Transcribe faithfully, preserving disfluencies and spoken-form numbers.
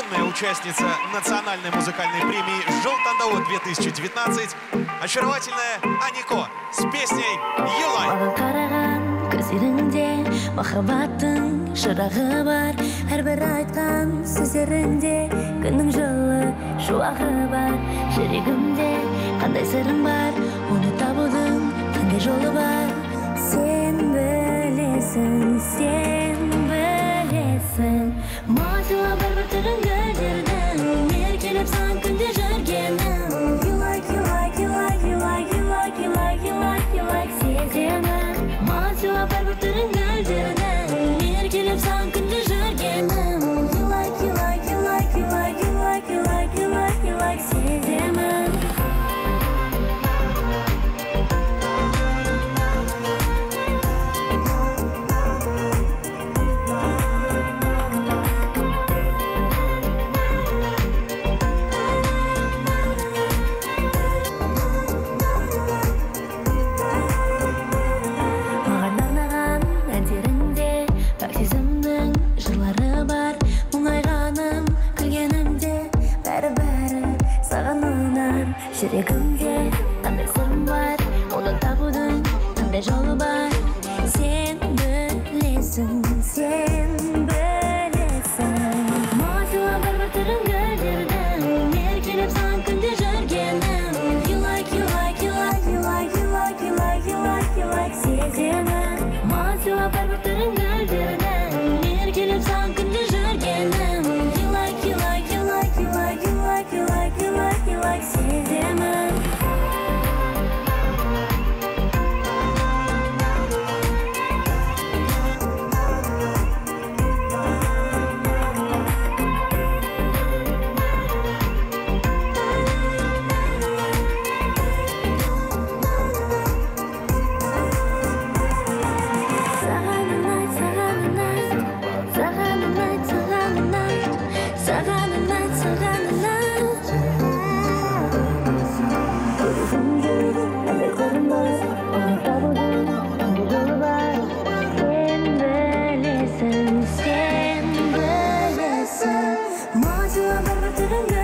юная участница национальной музыкальной премии «Жол-Тандау две тысячи девятнадцать», очаровательная Анико с песней «Юлай». Махаббаттың шырағы бар, әрбір айтқан сөздеріңде күннің жылы шуағы бар. Жүрегімде қандай сырың бар, оны табудың қандай жолы бар. Сен білесің, сен білесің. Матыла бір-бір түрін гүлдердің, еркелеп сан күнде жүргенім. You like, you like, you like, you like, you like, you like, you like, you like, сеземін. Матыла бір-бір түрін гүлдердің, еркелеп сан күнде жүргенім. You like, you like, you like, you like, you like, you like, you like, you like, сеземін. Жүрегімде қандай сырым бар, оны табудың қандай жолы бар. Сен білесің, сен білесің. Матыла бір-бір түрін гүлдердің, еркелеп сан күнде жүргенім. You like, you like, you like, you like, you like, you like, you like, you like, сеземін. Матыла бір-бір түрін гүлдердің, еркелеп сан күнде жүргенім. You like, you like, you like, you like, you like, you like, you like, you like, сеземін. Sen bilesің, матыла бір-бір түрін